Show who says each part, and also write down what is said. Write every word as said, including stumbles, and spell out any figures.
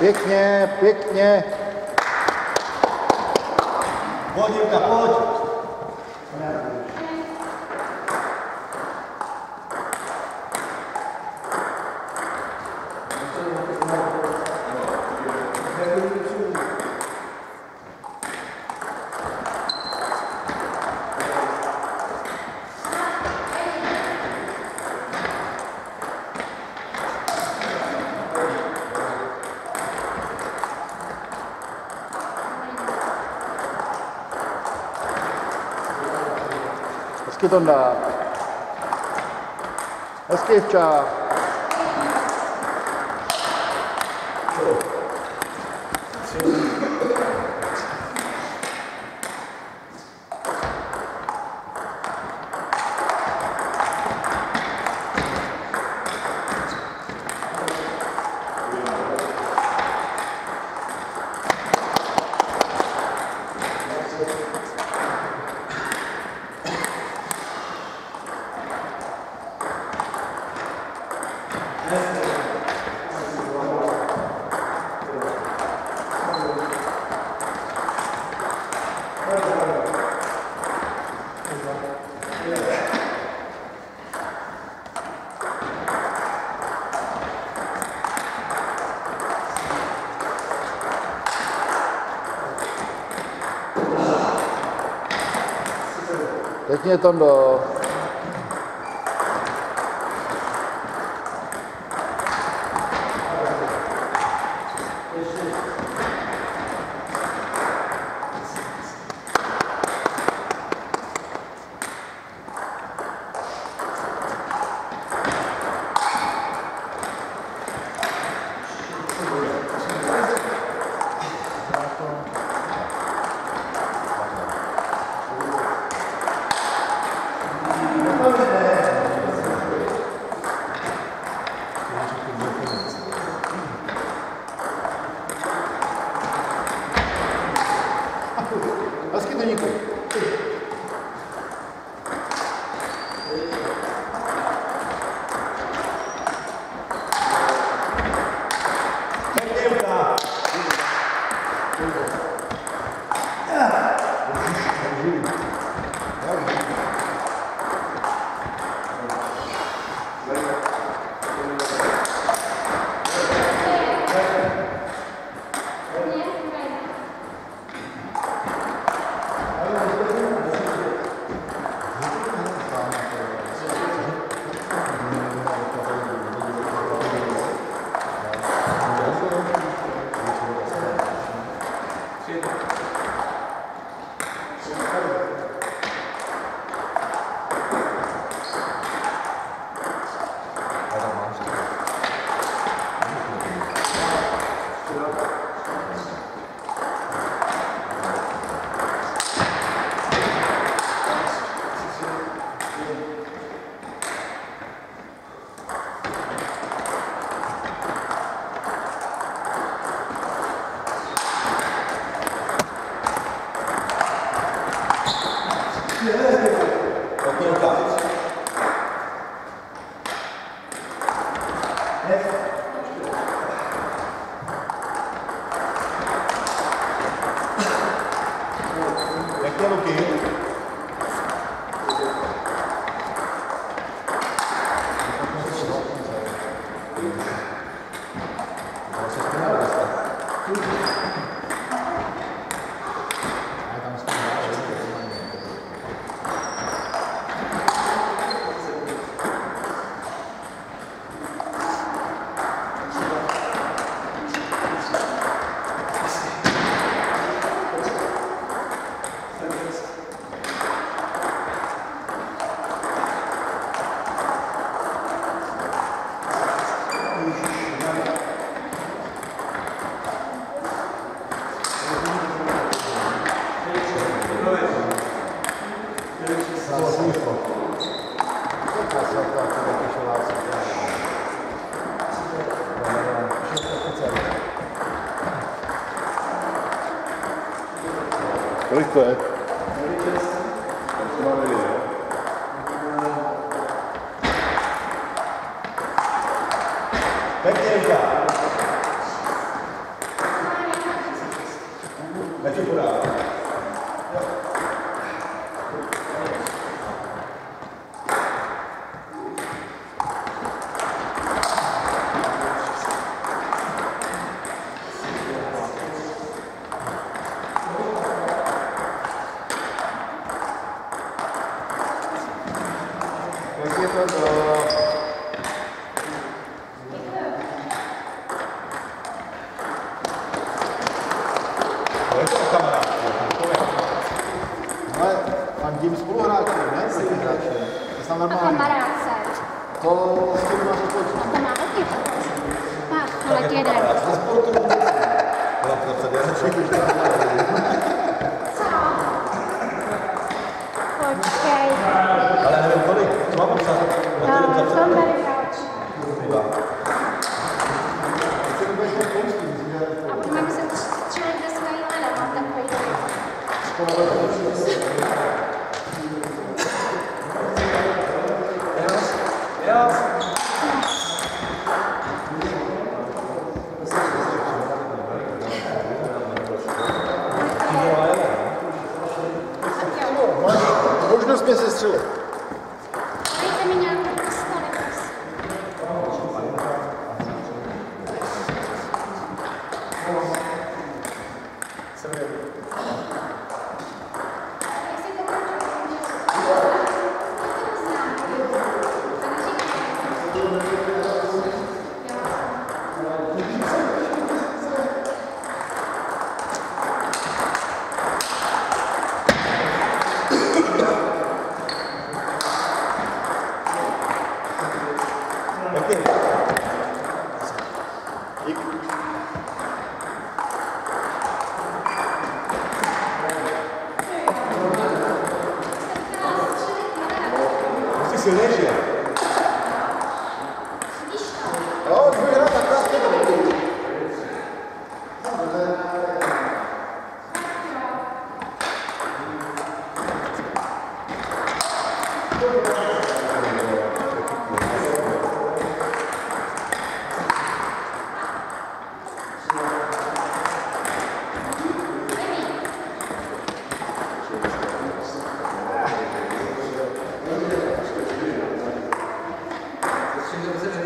Speaker 1: Pěkně, pěkně.
Speaker 2: Pojď, Jirka, pojď.
Speaker 1: Hezky Tonda. Hezky včas. Pěkně, Tondo. Hezky to díky. Kolik to je?
Speaker 2: Pěkně, Jirka.
Speaker 1: Pěkně to do...
Speaker 2: To je to kamarád.
Speaker 1: Ale fandím spoluhráči, ne? Protihráči. To znamená
Speaker 3: A
Speaker 1: normálně.
Speaker 3: kamarádce.
Speaker 1: To s tím máš odpočít.
Speaker 3: A to má hodně. Má, ale jeden.
Speaker 1: Ze sportu.
Speaker 2: Byla to před jazyček.
Speaker 3: Co? Počkej.
Speaker 2: Ale nevím kolik. Co mám psát? Na
Speaker 3: No,
Speaker 2: kterém
Speaker 3: v tom
Speaker 2: zapsat?
Speaker 3: tady hráč.
Speaker 1: Chci to být pouští, myslím, že...
Speaker 3: A budeme muset střelit ve svojí leda. Mám takový tady.
Speaker 2: Já.
Speaker 3: Tak jo.
Speaker 1: Možnost mě sestřelit.
Speaker 3: Dejte mi nějakou pistoli, prosím. Jestli to
Speaker 2: Jaký? Musí silnější.
Speaker 1: Jo, už bych hrál tak krásně to bude.
Speaker 4: Dobře,